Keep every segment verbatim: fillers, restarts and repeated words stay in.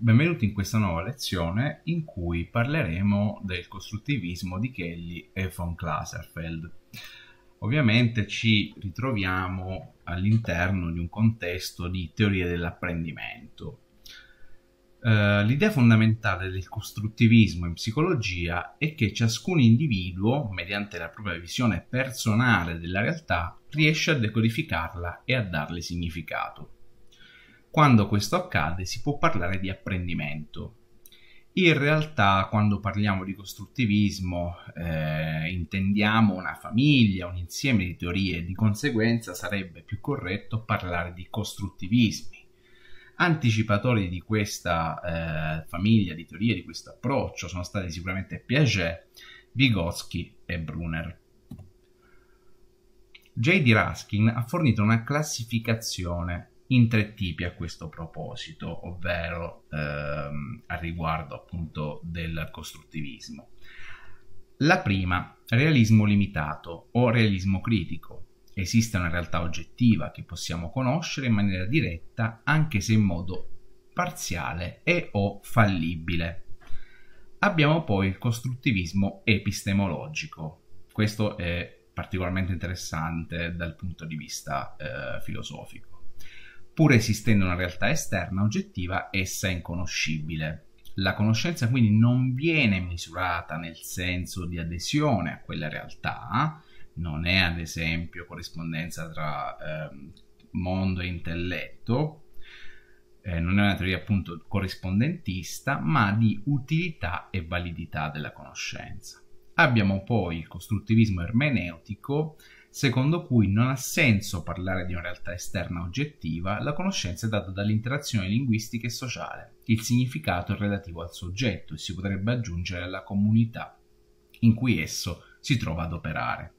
Benvenuti in questa nuova lezione in cui parleremo del costruttivismo di Kelly e von Clausewitz. Ovviamente ci ritroviamo all'interno di un contesto di teoria dell'apprendimento. Uh, l'idea fondamentale del costruttivismo in psicologia è che ciascun individuo, mediante la propria visione personale della realtà, riesce a decodificarla e a darle significato. Quando questo accade si può parlare di apprendimento. In realtà, quando parliamo di costruttivismo, eh, intendiamo una famiglia, un insieme di teorie e di conseguenza sarebbe più corretto parlare di costruttivismi. Anticipatori di questa eh, famiglia di teorie, di questo approccio, sono stati sicuramente Piaget, Vygotsky e Brunner. J D. Ruskin ha fornito una classificazione in tre tipi a questo proposito, ovvero ehm, a riguardo appunto del costruttivismo. La prima, realismo limitato o realismo critico. Esiste una realtà oggettiva che possiamo conoscere in maniera diretta, anche se in modo parziale e o fallibile. Abbiamo poi il costruttivismo epistemologico. Questo è particolarmente interessante dal punto di vista eh, filosofico. Pur esistendo una realtà esterna oggettiva, essa è inconoscibile. La conoscenza quindi non viene misurata nel senso di adesione a quella realtà, non è ad esempio corrispondenza tra eh, mondo e intelletto, eh, non è una teoria appunto corrispondentista, ma di utilità e validità della conoscenza. Abbiamo poi il costruttivismo ermeneutico, secondo cui non ha senso parlare di una realtà esterna oggettiva, la conoscenza è data dall'interazione linguistica e sociale, il significato è relativo al soggetto e si potrebbe aggiungere alla comunità in cui esso si trova ad operare.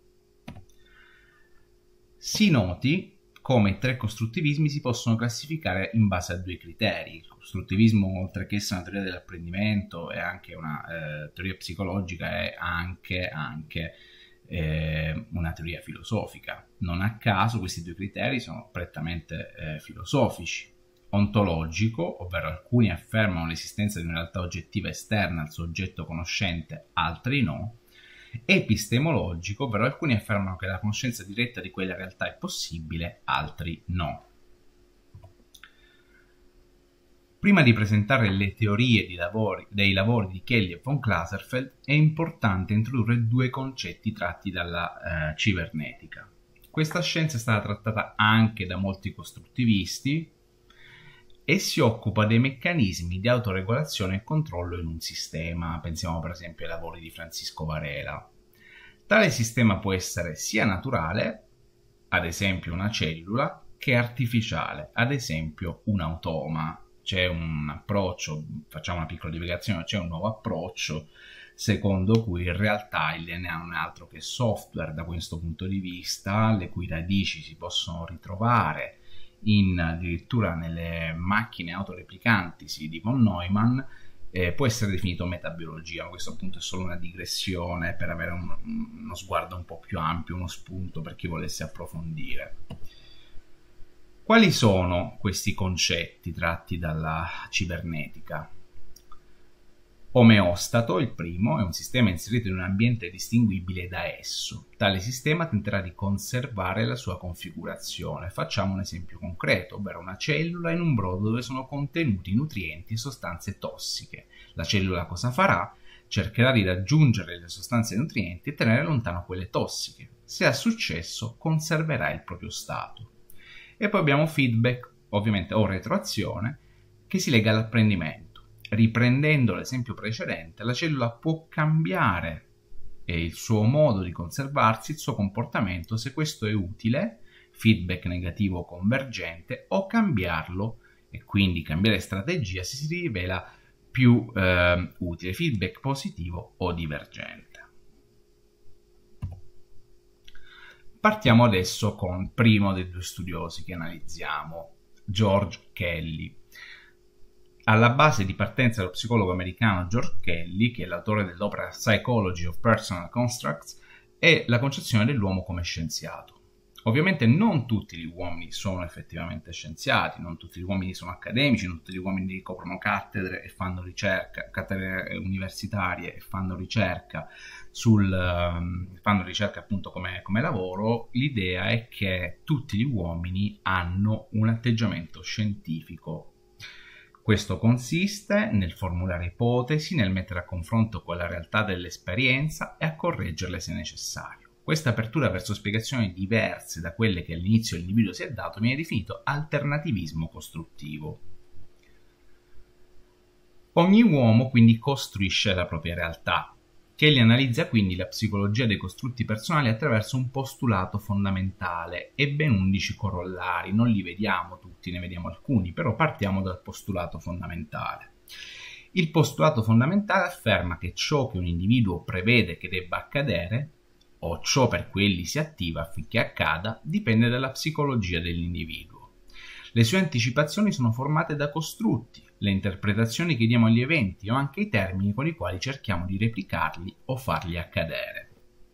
Si noti come i tre costruttivismi si possono classificare in base a due criteri. Il costruttivismo, oltre che essere una teoria dell'apprendimento e anche una eh, teoria psicologica, è anche, anche eh, una teoria filosofica. Non a caso questi due criteri sono prettamente eh, filosofici. Ontologico, ovvero alcuni affermano l'esistenza di una realtà oggettiva esterna al soggetto conoscente, altri no. Epistemologico, ovvero alcuni affermano che la conoscenza diretta di quella realtà è possibile, altri no. Prima di presentare le teorie di lavori, dei lavori di Kelly e von Clausewitz, è importante introdurre due concetti tratti dalla eh, cibernetica. Questa scienza è stata trattata anche da molti costruttivisti e si occupa dei meccanismi di autoregolazione e controllo in un sistema. Pensiamo per esempio ai lavori di Francisco Varela. Tale sistema può essere sia naturale, ad esempio una cellula, che artificiale, ad esempio un automa. C'è un approccio, facciamo una piccola divulgazione, c'è un nuovo approccio secondo cui in realtà il D N A non è altro che software da questo punto di vista, le cui radici si possono ritrovare in addirittura nelle macchine autoreplicantisi di von Neumann. Eh, può essere definito metabiologia, ma questo appunto è solo una digressione per avere un, uno sguardo un po' più ampio, uno spunto per chi volesse approfondire. Quali sono questi concetti tratti dalla cibernetica? Omeostato, il primo, è un sistema inserito in un ambiente distinguibile da esso. Tale sistema tenterà di conservare la sua configurazione. Facciamo un esempio concreto, ovvero una cellula in un brodo dove sono contenuti nutrienti e sostanze tossiche. La cellula cosa farà? Cercherà di raggiungere le sostanze nutrienti e tenere lontano quelle tossiche. Se ha successo, conserverà il proprio stato. E poi abbiamo feedback, ovviamente, o retroazione, che si lega all'apprendimento. Riprendendo l'esempio precedente, la cellula può cambiare il suo modo di conservarsi, il suo comportamento, se questo è utile, feedback negativo o convergente, o cambiarlo e quindi cambiare strategia se si rivela più eh, utile, feedback positivo o divergente. Partiamo adesso con il primo dei due studiosi che analizziamo, George Kelly. Alla base di partenza dello psicologo americano George Kelly, che è l'autore dell'opera Psychology of Personal Constructs, è la concezione dell'uomo come scienziato. Ovviamente non tutti gli uomini sono effettivamente scienziati, non tutti gli uomini sono accademici, non tutti gli uomini ricoprono cattedre e fanno ricerca, cattedre universitarie e fanno ricerca sul, fanno ricerca appunto come, come lavoro. L'idea è che tutti gli uomini hanno un atteggiamento scientifico. Questo consiste nel formulare ipotesi, nel mettere a confronto con la realtà dell'esperienza e a correggerle se necessario. Questa apertura verso spiegazioni diverse da quelle che all'inizio l'individuo si è dato viene definito alternativismo costruttivo. Ogni uomo quindi costruisce la propria realtà. Kelly analizza quindi la psicologia dei costrutti personali attraverso un postulato fondamentale e ben undici corollari. Non li vediamo tutti, ne vediamo alcuni, però partiamo dal postulato fondamentale. Il postulato fondamentale afferma che ciò che un individuo prevede che debba accadere, o ciò per cui egli si attiva affinché accada, dipende dalla psicologia dell'individuo. Le sue anticipazioni sono formate da costrutti, le interpretazioni che diamo agli eventi o anche i termini con i quali cerchiamo di replicarli o farli accadere.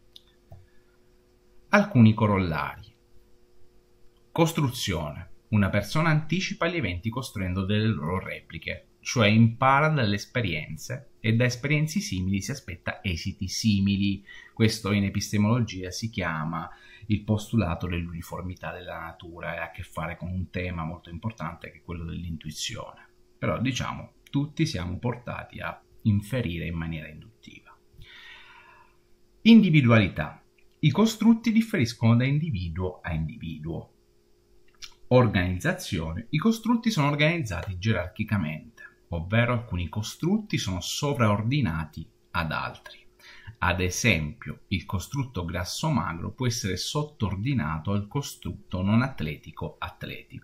Alcuni corollari. Costruzione. Una persona anticipa gli eventi costruendo delle loro repliche, cioè impara dalle esperienze e da esperienze simili si aspetta esiti simili. Questo in epistemologia si chiama il postulato dell'uniformità della natura e ha a che fare con un tema molto importante che è quello dell'intuizione. Però diciamo, tutti siamo portati a inferire in maniera induttiva. Individualità. I costrutti differiscono da individuo a individuo. Organizzazione. I costrutti sono organizzati gerarchicamente, ovvero alcuni costrutti sono sovraordinati ad altri. Ad esempio, il costrutto grasso-magro può essere sottoordinato al costrutto non atletico-atletico.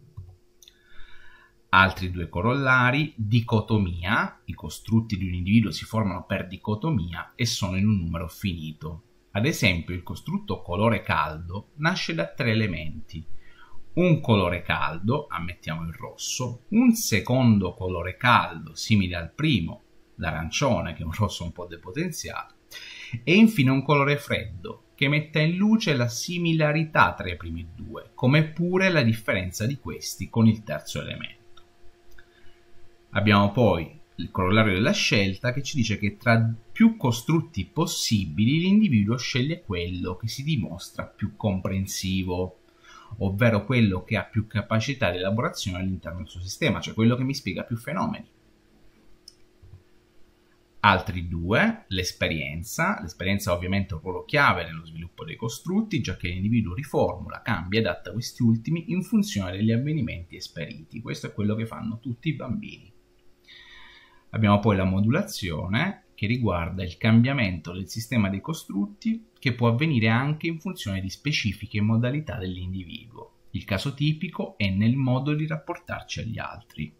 Altri due corollari: dicotomia. I costrutti di un individuo si formano per dicotomia e sono in un numero finito. Ad esempio, il costrutto colore caldo nasce da tre elementi. Un colore caldo, ammettiamo il rosso, un secondo colore caldo, simile al primo, l'arancione, che è un rosso un po' depotenziato, e infine un colore freddo, che mette in luce la similarità tra i primi due, come pure la differenza di questi con il terzo elemento. Abbiamo poi il corollario della scelta, che ci dice che tra più costrutti possibili l'individuo sceglie quello che si dimostra più comprensivo, ovvero quello che ha più capacità di elaborazione all'interno del suo sistema, cioè quello che mi spiega più fenomeni. Altri due, l'esperienza. L'esperienza ha ovviamente un ruolo chiave nello sviluppo dei costrutti, già che l'individuo riformula, cambia e adatta questi ultimi in funzione degli avvenimenti esperiti. Questo è quello che fanno tutti i bambini. Abbiamo poi la modulazione, che riguarda il cambiamento del sistema dei costrutti, che può avvenire anche in funzione di specifiche modalità dell'individuo. Il caso tipico è nel modo di rapportarci agli altri.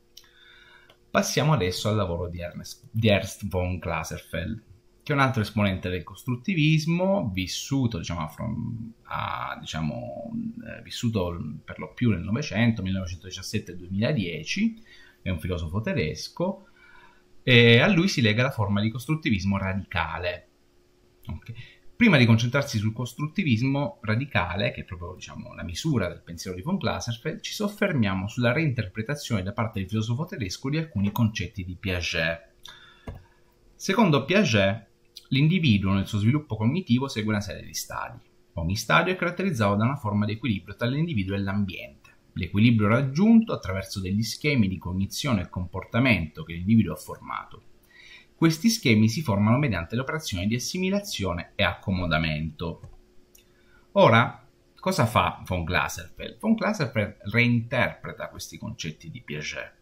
Passiamo adesso al lavoro di Ernst, di Ernst von Glaserfeld, che è un altro esponente del costruttivismo, vissuto, diciamo, from, a, diciamo, eh, vissuto per lo più nel Novecento, millenovecentodiciassette duemiladieci, è un filosofo tedesco, e a lui si lega la forma di costruttivismo radicale. Okay. Prima di concentrarsi sul costruttivismo radicale, che è proprio, diciamo, la misura del pensiero di von Glaserfeld, ci soffermiamo sulla reinterpretazione da parte del filosofo tedesco di alcuni concetti di Piaget. Secondo Piaget, l'individuo nel suo sviluppo cognitivo segue una serie di stadi. Ogni stadio è caratterizzato da una forma di equilibrio tra l'individuo e l'ambiente. L'equilibrio raggiunto attraverso degli schemi di cognizione e comportamento che l'individuo ha formato. Questi schemi si formano mediante le operazioni di assimilazione e accomodamento. Ora, cosa fa von Glaserfeld? Von Glaserfeld reinterpreta questi concetti di Piaget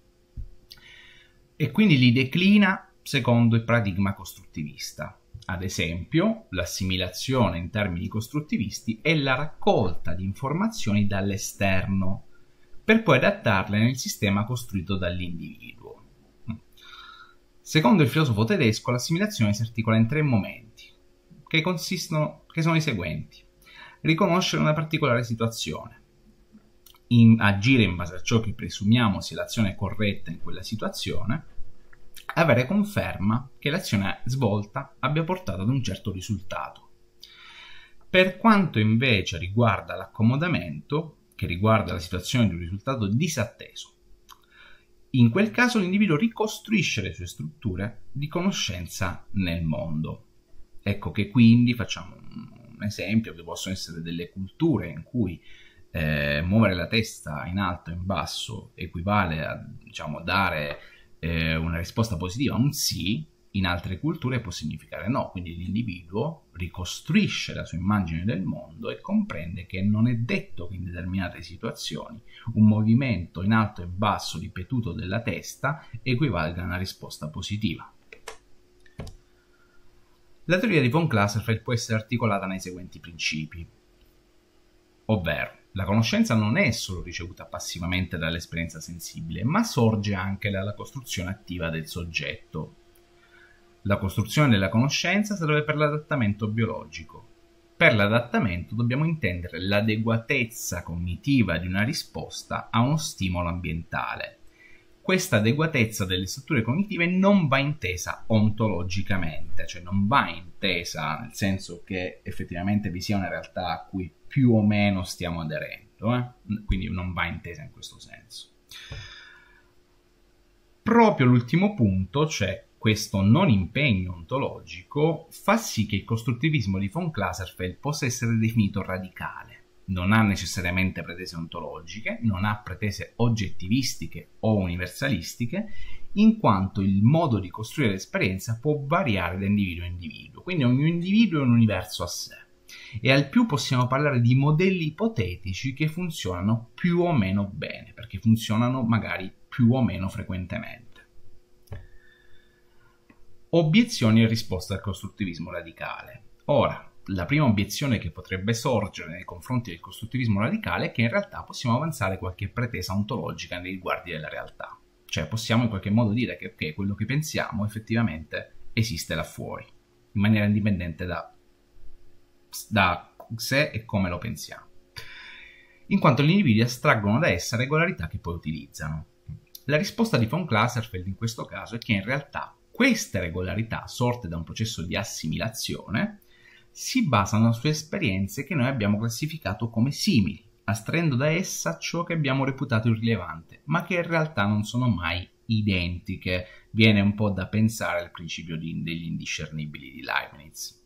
e quindi li declina secondo il paradigma costruttivista. Ad esempio, l'assimilazione in termini costruttivisti è la raccolta di informazioni dall'esterno per poi adattarle nel sistema costruito dall'individuo. Secondo il filosofo tedesco, l'assimilazione si articola in tre momenti, che consistono, che sono i seguenti: riconoscere una particolare situazione, in, agire in base a ciò che presumiamo sia l'azione corretta in quella situazione, avere conferma che l'azione svolta abbia portato ad un certo risultato. Per quanto invece riguarda l'accomodamento, che riguarda la situazione di un risultato disatteso, in quel caso l'individuo ricostruisce le sue strutture di conoscenza nel mondo. Ecco che quindi facciamo un esempio che possono essere delle culture in cui eh, muovere la testa in alto e in basso equivale a, diciamo, dare eh, una risposta positiva a un sì. In altre culture può significare no, quindi l'individuo ricostruisce la sua immagine del mondo e comprende che non è detto che in determinate situazioni un movimento in alto e basso ripetuto della testa equivalga a una risposta positiva. La teoria di von Clausewitz può essere articolata nei seguenti principi, ovvero la conoscenza non è solo ricevuta passivamente dall'esperienza sensibile, ma sorge anche dalla costruzione attiva del soggetto. La costruzione della conoscenza serve per l'adattamento biologico. Per l'adattamento dobbiamo intendere l'adeguatezza cognitiva di una risposta a uno stimolo ambientale. Questa adeguatezza delle strutture cognitive non va intesa ontologicamente, cioè non va intesa nel senso che effettivamente vi sia una realtà a cui più o meno stiamo aderendo, eh? Quindi non va intesa in questo senso. Proprio l'ultimo punto, cioè questo non impegno ontologico, fa sì che il costruttivismo di von Clausewitz possa essere definito radicale. Non ha necessariamente pretese ontologiche, non ha pretese oggettivistiche o universalistiche, in quanto il modo di costruire l'esperienza può variare da individuo a individuo, quindi ogni individuo è un universo a sé. E al più possiamo parlare di modelli ipotetici che funzionano più o meno bene, perché funzionano magari più o meno frequentemente. Obiezioni e risposte al costruttivismo radicale. Ora, la prima obiezione che potrebbe sorgere nei confronti del costruttivismo radicale è che in realtà possiamo avanzare qualche pretesa ontologica nei riguardi della realtà. Cioè possiamo in qualche modo dire che okay, quello che pensiamo effettivamente esiste là fuori, in maniera indipendente da, da se e come lo pensiamo, in quanto gli individui astraggono da essa regolarità che poi utilizzano. La risposta di von Clausewitz in questo caso è che in realtà queste regolarità, sorte da un processo di assimilazione, si basano su esperienze che noi abbiamo classificato come simili, astraendo da essa ciò che abbiamo reputato irrilevante, ma che in realtà non sono mai identiche. Viene un po' da pensare al principio di, degli indiscernibili di Leibniz.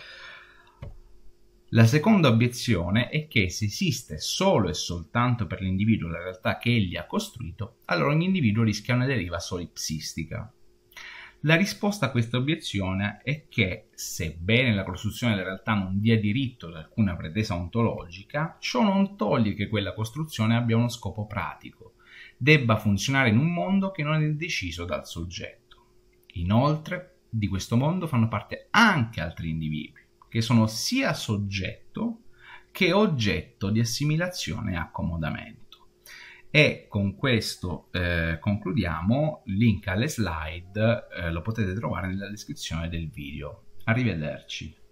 La seconda obiezione è che se esiste solo e soltanto per l'individuo la realtà che egli ha costruito, allora ogni individuo rischia una deriva solipsistica. La risposta a questa obiezione è che, sebbene la costruzione della realtà non dia diritto ad alcuna pretesa ontologica, ciò non toglie che quella costruzione abbia uno scopo pratico, debba funzionare in un mondo che non è deciso dal soggetto. Inoltre, di questo mondo fanno parte anche altri individui, che sono sia soggetto che oggetto di assimilazione e accomodamento. E con questo eh, concludiamo. Link alle slide eh, lo potete trovare nella descrizione del video. Arrivederci.